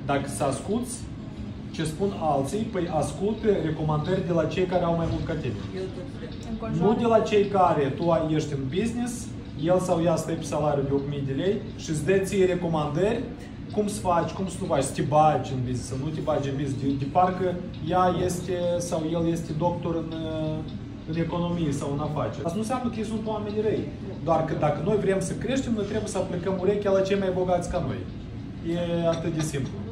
Dacă să asculți ce spun alții, păi asculte recomandări de la cei care au mai mult ca tine. Nu de la cei care tu ești în business, el sau ea stă pe salariul de 8.000 de lei și îți dă ție recomandări cum să faci, cum să nu faci, să te bagi în business, să nu te bagi în business, de parcă ea este sau el este doctor în economie sau în afaceri. Asta nu înseamnă că ei sunt oameni răi. Doar că dacă noi vrem să creștem, noi trebuie să aplicăm urechea la cei mai bogați ca noi. E atât de simplu.